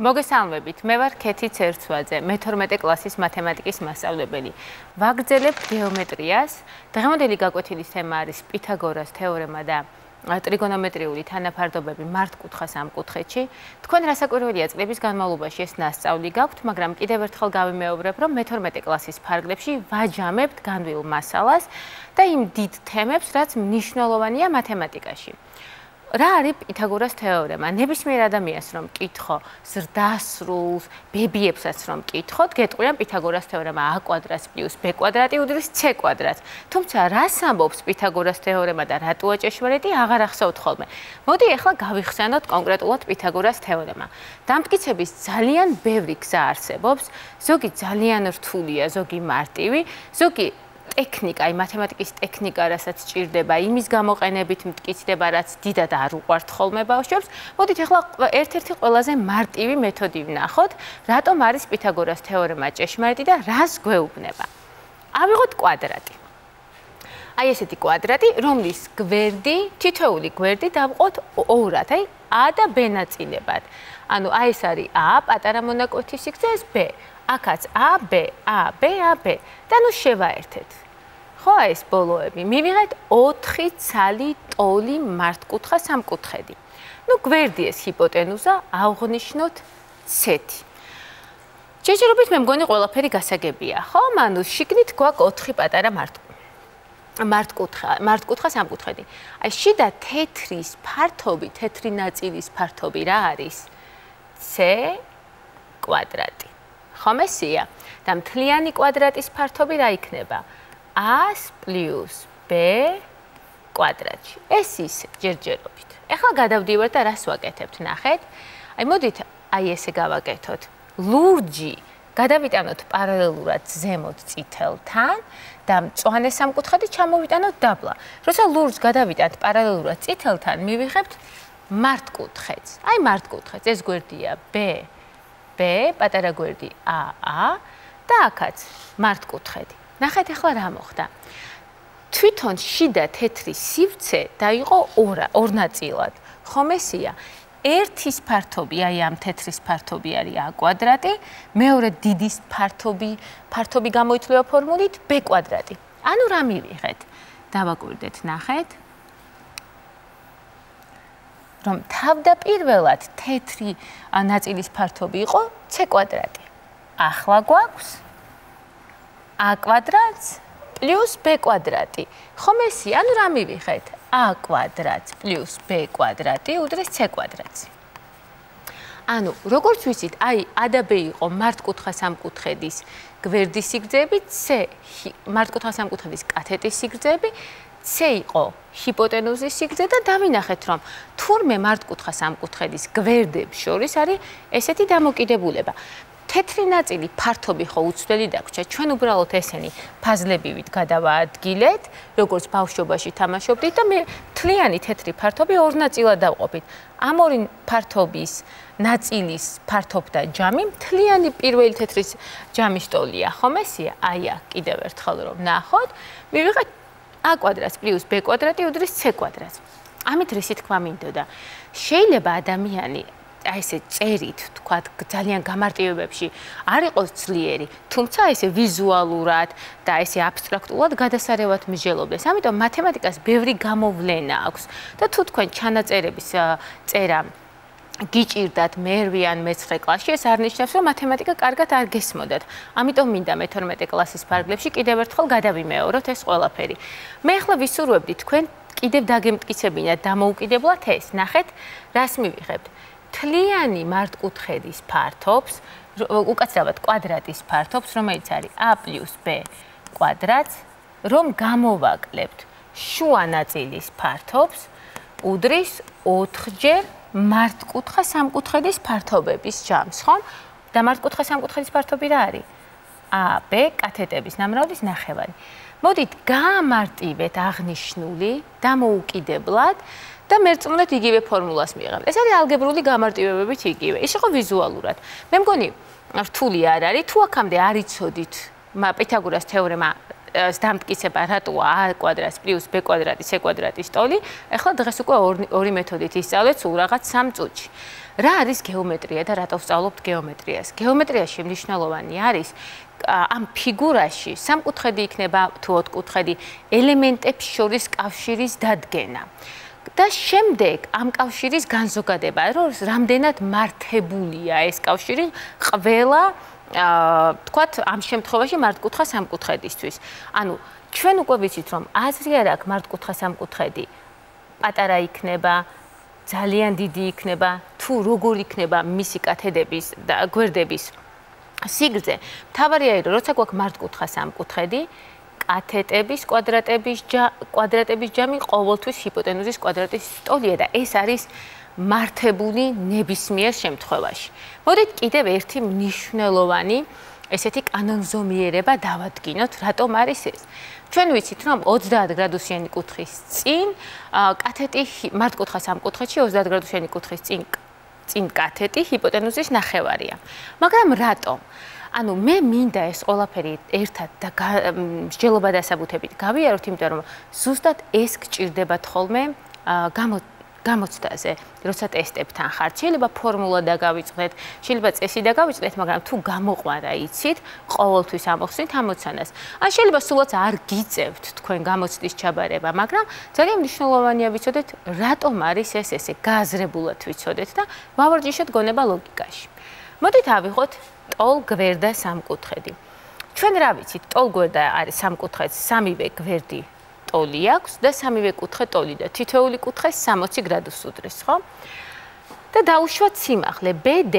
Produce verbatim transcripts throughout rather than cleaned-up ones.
მოგესალმებით, მე ვარ ქეთი ცერცვაძე, მეთორმეტე კლასის მათემატიკის მასწავლებელი. ვაგრძელებ გეომეტრიას. დღევანდელი გაკვეთილის თემა არის პითაგორას თეორემა და ტრიგონომეტრიული თანაფარდობები მართკუთხა სამკუთხედში. თქვენ რასაკვირველია წლების განმავლობაში ეს ნასწავლი გაქვთ, მაგრამ კიდევ ერთხელ გავიმეორებ, რომ მეთორმეტე კლასის ფარგლებში ვაჯამებთ განვლილ მასალას და იმ დიდ თემებს, რაც მნიშვნელოვანია მათემატიკაში. რა არის პითაგორას თეორემა? ნებისმიერ ადამიანს რომ კითხო, ზრდასრულს, ბებიებსაც რომ კითხოთ, გეტყვიან პითაგორას თეორემა a კვადრატს პლუს b კვადრატი უდრის c კვადრატს. თუმცა რას ამბობს პითაგორას თეორემა და რატოა ჭეშმარიტი, აღარ ახსოვთ ხოლმე. მოდი ახლა გავიხსენოთ კონკრეტულად პითაგორას თეორემა. დამტკიცების ძალიან ბევრი გზა არსებობს, ზოგი ძალიან რთულია, ზოგი მარტივი, ზოგი ტექნიკა, აი მათემატიკის ტექნიკა, რასაც ჭირდება, იმის გამოყენებით მტკიცდება, რაც დიდად არ უყვართ ხოლმე ბავშვებს. მოდით ახლა ერთ-ერთი ყველაზე მარტივი მეთოდი ვნახოთ, რატომ არის პითაგორას თეორემა ჭეშმარიტი და რას გვეუბნება. ავიღოთ კვადრატი. აი ესეთი კვადრატი, რომლის გვერდი, თითოეული გვერდი დავყოთ ორად, აი a და b ნაწილებად. ანუ აი ეს არის a, პატარა მონაკვეთის სიგრძე, ეს b. აქაც a, b, a, b, a, b. და ნუ შევაერთეთ. ხო, ეს ბოლოები. მივიღეთ ოთხი ცალი ტოლი მართკუთხა სამკუთხედი. ნუ გვერდი ეს ჰიპოტენუზა, ავღნიშნოთ c-ი. ჯერჯერობით მე მგონი ყველაფერი გასაგებია, ხო? ანუ შიგნით გვაქვს ოთხი პატარა მართკუთხა, მართკუთხა სამკუთხედი. აი შიდა თეთრის ფართობი, თეთრი ნაწილის ფართობი რა არის? c კვადრატი. ხომ ესია? და მთლიანი კვადრატის ფართობი რა იქნება? a პლუს b კვადრატში. ეს ის ჯერჯერობით. ეხლა გადავდივართ და რას ვაკეთებთ, ნახეთ. აი მოდით აი ესე გავაკეთოთ. ლურჯი გადავიტანოთ პარალელურად ზემოთ წითელთან და მწვანე სამკუთხედი ჩამოვიტანოთ დაბლა. როცა ლურჯს გადავიტანთ პარალელურად წითელთან, მივიღებთ მართკუთხედს. აი მართკუთხედს, ეს გვერდია b, b, პატარა გვერდი a, a და აქაც მართკუთხედი. ნახეთ ახლა რა მოხდა. თვითონ შიდა თეთრი სივრცე დაიყო ორ ნაწილად. ხომ ესია? ერთის ფართობი, აი ამ თეთრის ფართობი არის a კვადრატი, მეორე დიდის ფართობი, ფართობი გამოითვლება ფორმულით b კვადრატი. ანუ რა მივიღეთ? დავაკვირდეთ, ნახეთ. რომ თავდაპირველად თეთრი ნაწილის ფართობი იყო c კვადრატი. ახლა გვაქვს a კვადრატს პლუს b კვადრატი. ხომ ესია? ანუ რა მივიღეთ? a კვადრატს პლუს b კვადრატი უდრის c კვადრატს. ანუ როგორც ვიცით, აი a და b იყო მართკუთხა სამკუთხედის გვერდის სიგრძეები, c მართკუთხა სამკუთხედის კათეტის სიგრძეები, c იყო ჰიპოტენუზის სიგრძე და დავინახეთ, რომ თურმე მართკუთხა სამკუთხედის გვერდებს შორის არის ესეთი დამოკიდებულება. თეთრი ნაწილი ფართობი ხო უცვლელი დაგვრჩა. ჩვენ უბრალოდ ესენი ფაზლებივით გადავაადგილეთ, როგორც ბავშვობაში თამაშობდით და მე მთლიანი თეთრი ფართობი ორ ნაწილად დავყოფით. ამ ორი ფართობის ნაწილის ფართობდა ჯამი, მთლიანი პირველი თეთრის ჯამის ტოლია, ხომ ესია? აი აქ კიდევ ერთხელ რომ ნახოთ, მივიღეთ a კვადრატს პლუს b კვადრატი უდრის c კვადრატს. ამით რისი თქვა მინდოდა? შეიძლება ადამიანი აი ესე წერით, თქვათ, ძალიან გამარტივებებში არ იყოს ძლიერი, თუმცა ესე ვიზუალურად და ესე აბსტრაქტულად გადასარევად მსჯელობდეს. ამიტომ მათემატიკას ბევრი გამოვლენა აქვს და თუ თქვენ ჩანაწერების წერა გიჭირდათ მერვე ან მეცხრე კლასში, ეს არ ნიშნავს, რომ მათემატიკა კარგად არ გესმოდათ. ამიტომ მინდა მეთორმეტე კლასის ფარგლებში კიდევ ერთხელ გადავიმეოროთ ეს ყველაფერი. მე ახლა ვისურვებდი თქვენ კიდევ დაგემტკიცებინათ დამოუკიდებლად ეს. ნახეთ, რას მივიღებთ? მთლიანი მართკუთხედის ფართობს, უკაცრავად კვადრატის ფართობს, რომელიც არის a პლუს b კვადრატს, რომ გამოვაკლებთ შუა ნაწილის ფართობს, უდრის ოთხჯერ მართკუთხა სამკუთხედის ფართობების ჯამს, ხომ? და მართკუთხა სამკუთხედის ფართობი რა არის? a, b კათეტების ნამრავდის ნახევარი. მოდით გაამარტივეთ აღნიშნული დამოუკიდებლად და მერწმუნეთ იგივე ფორმულას მივიღებთ. ეს არის ალგებრული გამარტივებებით იგივე. ის იყო ვიზუალურად. მე მგონი რთული არ არის, თუ აქამდე არ იცოდით პითაგორას თეორემა დამტკიცება რატოა a კვადრატს პლუს b კვადრატი c კვადრატის ტოლი, ახლა დღეს უკვე ორი მეთოდით ისწავლეთ სულ რაღაც სამ წუთში. რა არის გეომეტრია და რატო ვსწავლობთ გეომეტრიას? გეომეტრიაში მნიშვნელოვანი არის ამ ფიგურაში სამკუთხედი იქნება თუ ოთხკუთხედი ელემენტებს შორის კავშირის დადგენა. და შემდეგ ამ კავშირის განზოგადება, რომ რამდენად მართებულია ეს კავშირი ყველა თქვათ ამ შემთხვევაში მართკუთხა სამკუთხედისთვის. ანუ ჩვენ უკვე ვიცით, რომ აზრი არ აქვს მართკუთხა სამკუთხედი პატარა იქნება, ძალიან დიდი იქნება, თუ როგორ იქნება მისი კათედების და გვერდების სიგრძე. მთავარია რომ როცა გვაქვს მართკუთხა სამკუთხედი, კათეტების კვადრატების კვადრატების ჯამი ყოველთვის ჰიპოტენუზის კვადრატის ტოლია და ეს არის მართებული ნებისმიერ შემთხვევაში. მოდით კიდევ ერთი მნიშვნელოვანი ესეთი კანონზომიერება დავადგინოთ, რატომ არის ეს. ჩვენ ვიცით, რომ ოცდაათ გრადუსიანი კუთხის წინ კათეტი მართკუთხა სამკუთხედში ოცდაათ გრადუსიანი კუთხის წინ წინ კათეტი ჰიპოტენუზის ნახევარია. მაგრამ რატომ? ანუ მე მინდა ეს ყველაფერი ერთად და მსჯელობა დასაბუთებით გავიაროთ, იმიტომ რომ ზუსტად ეს გჭირდებათ ხოლმე გამოცდაზე, როცა ტესტებთან ხართ. შეიძლება ფორმულა დაგავიწყდეთ, შეიძლება წესი დაგავიწყდეთ, მაგრამ თუ გამოყვარა იცით, ყოველთვის ამოხსნით ამოცანას. ან შეიძლება სულაც არ გიწევთ თქვენ გამოცდის ჩაბარება, მაგრამ ძალიან მნიშვნელოვანია ვიცოდეთ, რატომ არის ეს ესე, გააზრებულად ვიცოდეთ და ვავარჯიშოთ გონება ლოგიკაში. მოდით ავიღოთ ტოლ გვერდა სამკუთხედი. ჩვენ რა ვიცით, ტოლ გვერდა არის სამკუთხედს სამივე გვერდი ტოლი აქვს და სამივე კუთხე ტოლი და თითოეული კუთხე სამოცი გრადუსს უდრის, ხო? და დაუშვათ სიმაღლე ბ დ.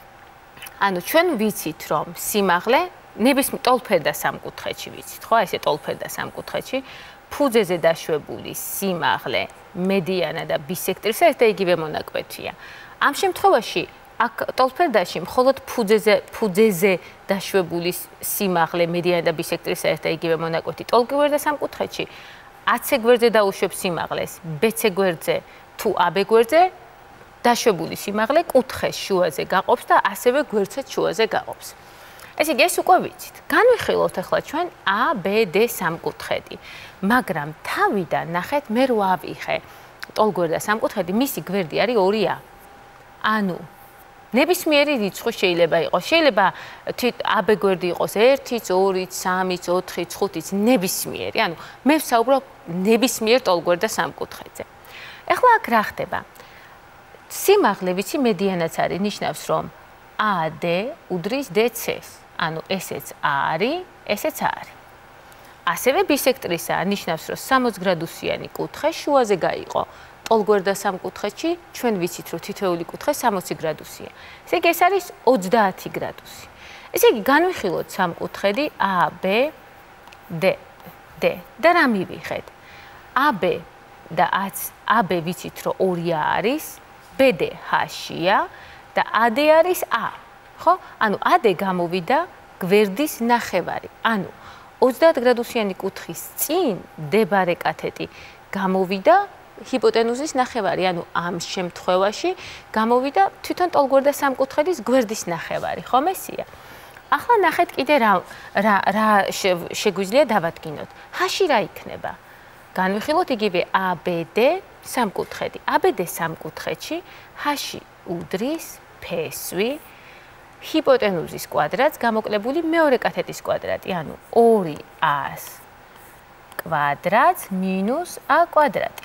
ანუ ჩვენ ვიცით, რომ სიმაღლე ნებისმიერ ტოლფერდა სამკუთხედში ვიცით, ხო? ესე ტოლფერდა სამკუთხედში ფუძეზე დაშვებული სიმაღლე, მედიანა და ბისექტრისა ერთ და იგივე მონაკვეთია. ამ შემთხვევაში აქ ტოლფერდაში მხოლოდ ფუძეზე ფუძეზე დაშვებული სიმაღლე, მედიანა და ბისექტრისა ერთ და იგივე მონაკვეთი ტოლ გვერდზე სამკუთხედში ათზე გვერდზე დაუშვებ სიმაღლეს, ბცე გვერდზე თუ აბ გვერდზე დაშვებული სიმაღლე კუთხეს შუაზე გაყოფს და ასევე გვერდსაც შუაზე გაყოფს. ესე იგი ეს უკვე ვიცით. განვიხილოთ ახლა ჩვენ a b d სამკუთხედი. მაგრამ თავიდან ნახეთ მე რო ავიღე ტოლ გვერდა სამკუთხედი, მისი გვერდი არის ორი a. ანუ ნებისმიერი რიცხვი შეიძლება იყოს. შეიძლება აბ გვერდი იყოს ერთიც, ორიც, სამიც, ოთხიც, ხუთიც, ნებისმიერი. ანუ მე ვსაუბრობ ნებისმიერ ტოლგვერდა სამკუთხედზე. ეხლა აქ რა ხდება? სიმაღლე ვიცი მედიანაც არის, ნიშნავს რომ a d უდრის d c-ს. ანუ ესეც a არის, ესეც a არის. ასევე ბისექტრისაა, ნიშნავს რომ სამოცი გრადუსიანი კუთხე შუაზე გაიყო. ტოლ გვერდა სამკუთხედში ჩვენ ვიცით, რომ თითოეული კუთხე სამოცი გრადუსია. ესე იგი ეს არის ოცდაათი გრადუსი. ესე იგი განვიხილოთ სამკუთხედი a b d d და რა მივიღეთ? ab და ab ვიცით, რომ ორი a არის, bd h-ია და ad არის a. ხო? ანუ ad გამოვიდა გვერდის ნახევარი. ანუ ოცდაათ გრადუსიანი კუთხის წინ მდებარე კათეტი გამოვიდა ჰიპოტენუზის ნახევარი, ანუ ამ შემთხვევაში გამოვიდა თვითონ ტოლგვერდა სამკუთხედის გვერდის ნახევარი, ხომ ესია? ახლა ნახეთ კიდე რა რა რა შეგვიძლია დავადგინოთ. h-ი რა იქნება? განვიხილოთ იგივე a b d სამკუთხედი. a b d სამკუთხედში h-ი უდრის ფესვი ჰიპოტენუზის კვადრატს გამოკლებული მეორე კათეტის კვადრატი, ანუ ორი a-ს კვადრატს მინუს a კვადრატი.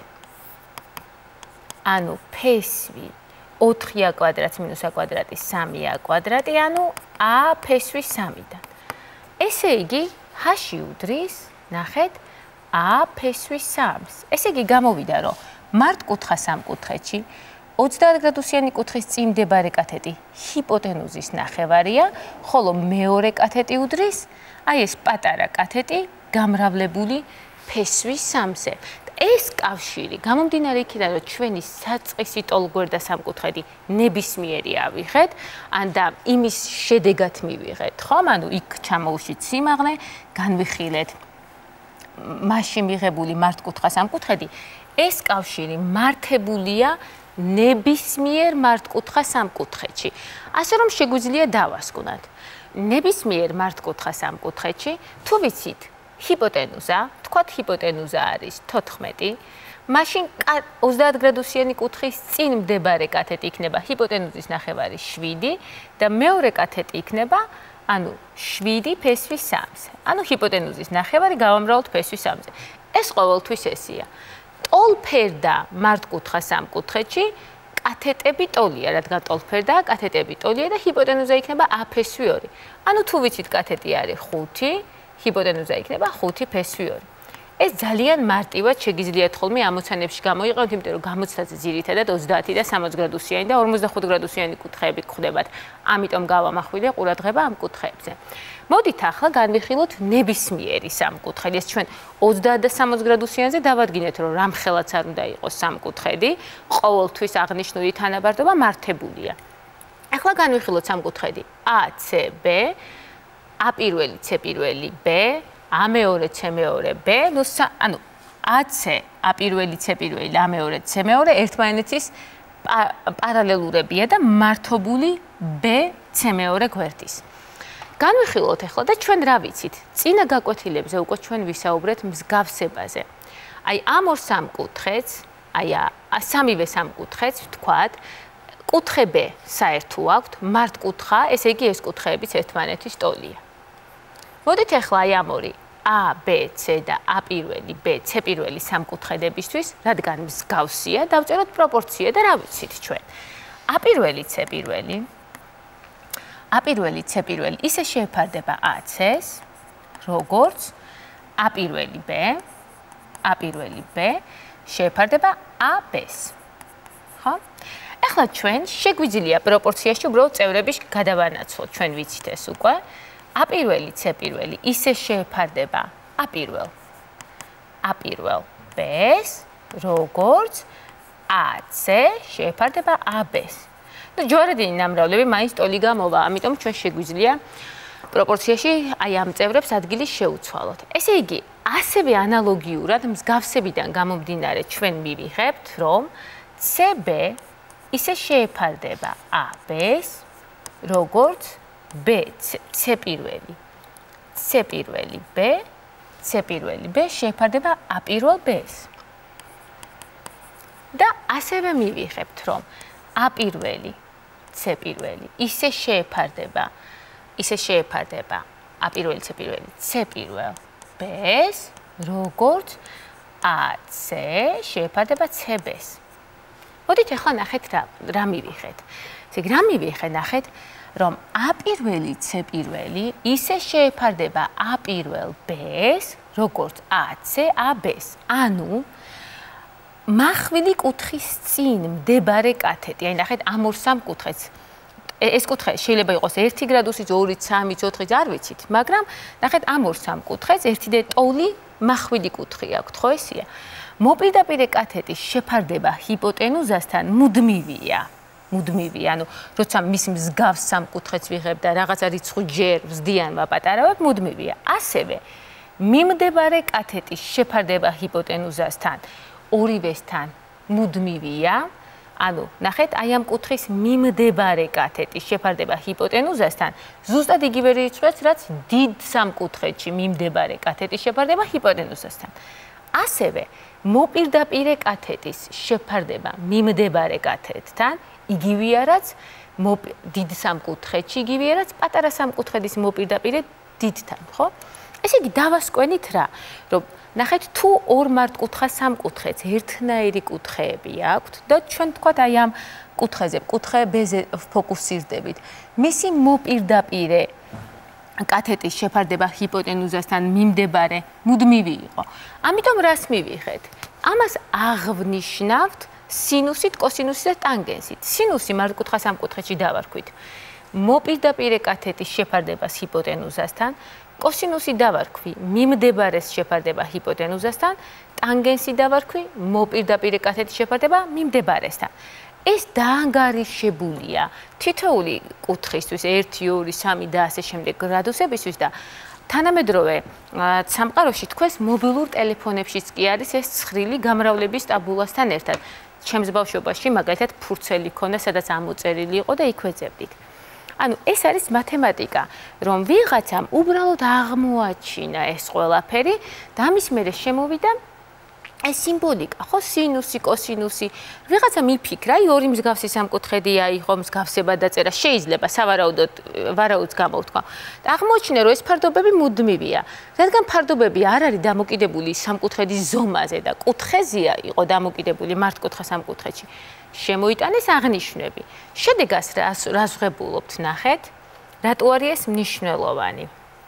ანუ ფესვი ოთხი a კვადრატს მინუს a კვადრატი სამი a კვადრატი, ანუ a ფესვი სამიდან. ესე იგი h-ი უდრის, ნახეთ, a ფესვი სამს. ესე იგი გამოვიდა, რომ მართკუთხა სამკუთხედში ოცდაათ გრადუსიანი კუთხის წინ მდებარე კათეტი ჰიპოტენუზის ნახევარია, ხოლო მეორე კათეტი უდრის, აი ეს პატარა კათეტი გამრავლებული ფესვის სამზე. ეს კავშირი გამომდინარე იქიდან, რომ ჩვენი საწყისი ტოლგვერდა სამკუთხედი ნებისმიერი ავიღეთ, ან და იმის შედეგად მივიღეთ, ხომ? ანუ იქ ჩამოუშვით სიმაღლე, განვიხილეთ მასში მიღებული მართკუთხა სამკუთხედი, ეს კავშირი მართებულია ნებისმიერ მართკუთხა სამკუთხედში. ასე რომ შეგვიძლია დავასკვნათ. ნებისმიერ მართკუთხა სამკუთხედში, თუ ვიცით, ჰიპოტენუზა, თქვათ ჰიპოტენუზა არის თოთხმეტი, მაშინ ოცდაათ გრადუსიანი კუთხის წინ მდებარე კათეტი იქნება ჰიპოტენუზის ნახევარი შვიდი და მეორე კათეტი იქნება ანუ შვიდი ფესვის სამზე. ანუ ჰიპოტენუზის ნახევარი გავამრავლოთ ფესვის სამზე. ეს ყოველთვის ესია. ტოლფერდა მართკუთხა სამკუთხედში კათეტები ტოლია, რადგან ტოლფერდა კათეტები ტოლია და ჰიპოტენუზა იქნება a ფესვი ორი. ანუ თუ ვიცით კათეტი არის ხუთი, ჰიპოტენუზა იქნება ხუთი ფესვი ორი. ეს ძალიან მარტივად შეგიძლიათ ხოლმე ამოცანებში გამოიყენოთ, იმიტომ რომ გამოცდაზე ძირითადად ოცდაათი და სამოცი გრადუსიანი და ორმოცდახუთ გრადუსიანი კუთხეები გხვდებათ. ამიტომ გავამახვილე ყურადღება ამ კუთხეებზე. მოდით ახლა განვიხილოთ ნებისმიერი სამკუთხედი. ეს ჩვენ ოცდაათ და სამოცი გრადუსიანზე დავადგინეთ, რომ რამხელაც არ უნდა იყოს სამკუთხედი, ყოველთვის აღნიშნული თანაბარდობა მართებულია. ახლა განვიხილოთ სამკუთხედი a c b, a პირველი c პირველი b, a მეორე c მეორე b, ნუ ანუ ac a პირველი c პირველი, a მეორე c მეორე ერთმანეთის პარალელურებია და მართობული b c მეორე გვერდის. განვიხილოთ ახლა და ჩვენ რა ვიცით? წინა გაკვეთილებზე უკვე ჩვენ ვისაუბრეთ მსგავსებაზე. აი ამ ორ სამკუთხედს, აი სამივე სამკუთხედს ვთქვათ, კუთხე b საერთო აქვთ, მართკუთხა, ესე იგი ეს კუთხეებიც ერთმანეთის ტოლია. მოდით ახლა აი ამ ორი a, b, c და a პირველი, b, c პირველი სამკუთხედებისთვის, რადგან მსგავსია, დავწეროთ პროპორცია და რა ვიცით ჩვენ? a პირველი, c პირველი, a პირველი, c პირველი ისე შეეფარდება ac-ს, როგორც a პირველი b, a პირველი b შეეფარდება ab-ს. ხო? ახლა ჩვენ შეგვიძლია პროპორციაში უბრალოდ წევრების გადავანაცვლოთ, ჩვენ ვიცით ეს უკვე. a პირველი, c პირველი ისე შეეფარდება a პირველ, a პირველ b-ს, როგორც ac შეეფარდება ab-ს. და ჯვარედინი ნამრავლები მაინც ტოლი გამოვა, ამიტომ ჩვენ შეგვიძლია პროპორციაში აი ამ წევრებს ადგილი შეუცვალოთ. ესე იგი, ასევე ანალოგიურად მსგავსებიდან გამომდინარე ჩვენ მივიღებთ, რომ cb ისე შეეფარდება ab-ს, როგორც b, c პირველი, c პირველი b, c პირველი b შეეფარდება a პირველ b-ს. და ასევე მივიღებთ, რომ a პირველი, c პირველი ისე შეეფარდება, ისე შეეფარდება a პირველი, c პირველი, c პირველ b-ს, როგორც ac შეეფარდება cb-ს. მოდით ახლა ნახეთ რა, რა მივიღეთ. ესე იგი, რა მივიღეთ, ნახეთ, რომ a პირველი, c პირველი ისე შეეფარდება a პირველ b-ს, როგორც ac ab-ს. ანუ მახვილი კუთხის წინ მდებარე კათეტი, აი ნახეთ ამ ორ სამკუთხედს. ეს კუთხე შეიძლება იყოს ერთი გრადუსიც, ორიც, სამიც, ოთხიც, არ ვიცით, მაგრამ ნახეთ ამ ორ სამკუთხედს ერთი და ტოლი მახვილი კუთხე აქვთ, ხო ესია? მოპირდაპირე კათეტის შეფარდება ჰიპოტენუზასთან მუდმივია. მუდმივია, ანუ როცა მის მსგავს სამკუთხედს ვიღებ და რაღაცა რიცხვი ჯერ ვზდიან ვაპატარავებ, მუდმივია. ასევე მიმდებარე კათეტის შეფარდება ჰიპოტენუზასთან ორივესთან მუდმივია. ანუ ნახეთ, აი ამ კუთხის მიმდებარე კათეტის შეფარდება ჰიპოტენუზასთან ზუსტად იგივე რიცხვებს, რაც დიდ სამკუთხედში მიმდებარე კათეტის შეფარდება ჰიპოტენუზასთან. ასევე მოპირდაპირე კათეტის შეფარდება მიმდებარე კათეტთან იგივეა, რაც დიდ სამკუთხედში იგივეა, რაც პატარა სამკუთხედის მოპირდაპირე დიდთან, ხო? ესე იგი, დავასკვენით რა, რომ ნახეთ, თუ ორ მართკუთხა სამკუთხედს ერთნაირი კუთხეები აქვთ და ჩვენ თქვათ აი ამ კუთხეზე, კუთხე B-ზე ფოკუსირდებით. მისი მოპირდაპირე კათეტის შეფარდება ჰიპოტენუზასთან მიმდებარე მუდმივი იყო. ამიტომ რას მივიღეთ? ამას აღვნიშნავთ სინუსით, კოსინუსით და ტანგენსით. სინუსი მართკუთხა სამკუთხედში დავარქვით. მოპირდაპირე კათეტის შეფარდებას ჰიპოტენუზასთან, კოსინუსი დავარქვი მიმდებარეს შეფარდება ჰიპოტენუზასთან, ტანგენსი დავარქვი მოპირდაპირე კათეტის შეფარდება მიმდებარესთან. ეს დაანგარიშებულია თითოეული კუთხისთვის ერთი, ორი, სამი და ასე შემდეგ გრადუსებისთვის და თანამედროვე სამყაროში თქვენს მობილურ ტელეფონებშიც კი არის ეს ცხრილი გამრავლების ტაბულასთან ერთად. ჩემს ბავშვობაში მაგალითად ფურცელი ქონდა, სადაც ამოწერილი იყო და იქ ვეძებდით. ანუ ეს არის მათემატიკა, რომ ვიღაცამ უბრალოდ აღმოაჩინა ეს ყველაფერი და ამის მერე შემოვიდა ეს სიმბოლიკა, ხო, სინუსი, კოსინუსი. ვიღაცა მიფიქრა, აი ორი მსგავსი სამკუთხედია, იყო მსგავსება დაწერა, შეიძლება სავარაუდოდ ვარაუდს გამოვთქვა. და აღმოჩნდა, რომ ეს ფარდობები მუდმივია. რადგან ფარდობები არ არის დამოკიდებული სამკუთხედის ზომაზე და კუთხეზეა, იყო დამოკიდებული მართკუთხა სამკუთხედში. შემოიტანეს აღნიშვნები. შედეგას რას ვღებულობთ, ნახეთ, რატო არის ეს მნიშვნელოვანი.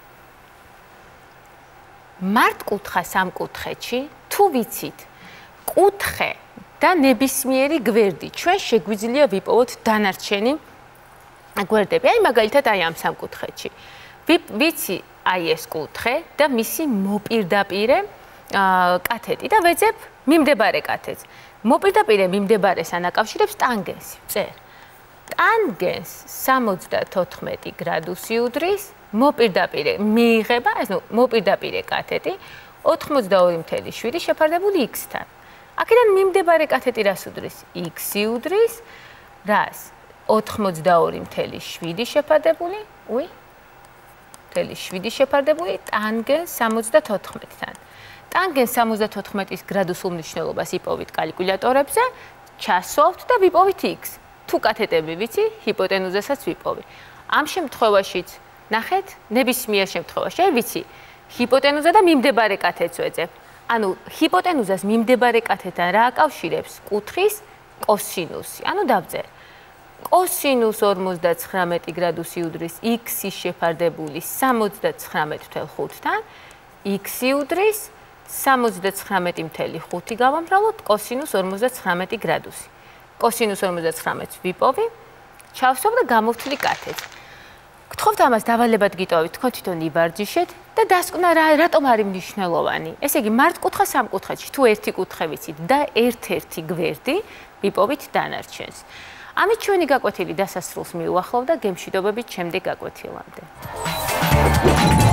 მართკუთხა სამკუთხედში თუ ვიცით კუთხე და ნებისმიერი გვერდი, ჩვენ შეგვიძლია ვიპოვოთ დანარჩენი გვერდები. აი მაგალითად აი ამ სამკუთხედში. ვიცი აი ეს კუთხე და მისი მოპირდაპირე კათეტი და ვეძებ მიმდებარე კათეტს. მოპირდაპირე მიმდებარეს ანაკავშირებს ტანგენსი. წერ. ტანგენს სამოცდათოთხმეტი გრადუსი უდრის, მოპირდაპირე მიიღება, ეს ნუ მოპირდაპირე კათეტი ოთხმოცდაორი მცდამეტი შვიდი შეფარდებული x-თან. აქედან მიმდებარე კათეტი რას უდრის? x-ი უდრის, რას? ოთხმოცდაორი მცდამეტი შვიდი შეფარდებული, უი? მცდამეტი შვიდი შეფარდებული ტანგენს სამოცდათოთხმეტთან. ტანგენს სამოცდათოთხმეტის გრადუსულ მნიშვნელობას იპოვით კალკულატორებზე, ჩასვავთ და ვიპოვით x. თუ კათეტები ვიცი, ჰიპოტენუზასაც ვიპოვი. ამ შემთხვევაშიც ნახეთ, ნებისმიერ შემთხვევაში, აი ვიცი, ჰიპოტენუზა და მიმდებარე კათეტს ვეძებ. ანუ ჰიპოტენუზას მიმდებარე კათეტთან რა აკავშირებს? კუთხის კოსინუსი. ანუ დავწერე. კოსინუს ორმოცდაცხრამეტი გრადუსი უდრის x-ის შეფარდებული სამოცდაცხრამეტ ათეული ხუთთან, x-ი უდრის სამოცდაცხრამეტი ათეული ხუთი გავამრავლოთ კოსინუს ორმოცდაცხრამეტი გრადუსი. კოსინუს ორმოცდაცხრამეტს ვიპოვი, ჩავსვამ და გამოვთვლი კათეტს. გთხოვთ ამას დავალებად გიტოვით, თქვენ თვითონ იბარჯიშეთ და დასკვნა რა რატომ არის მნიშვნელოვანი. ესე იგი, მართკუთხა სამკუთხედში თუ ერთი კუთხე ვიცით და ერთ-ერთი გვერდი ვიპოვით დანარჩენს. ამით ჩვენი გაკვეთილი დასასრულს მიუახლოვდა, გემშვიდობებით შემდეგ გაკვეთილამდე.